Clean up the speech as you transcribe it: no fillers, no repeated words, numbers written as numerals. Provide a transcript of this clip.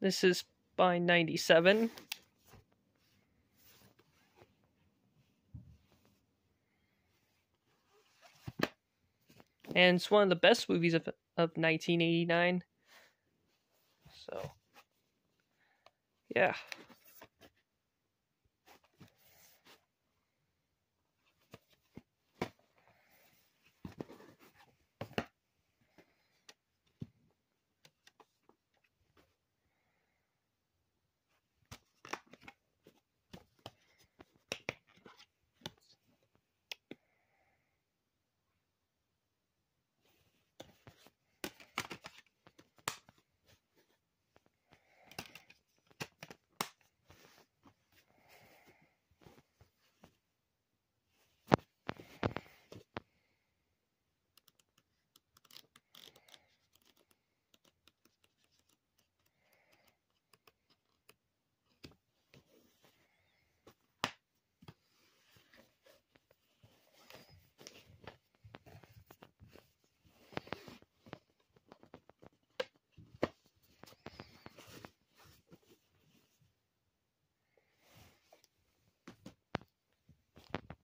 This is by 97. And it's one of the best movies of 1989. So, yeah.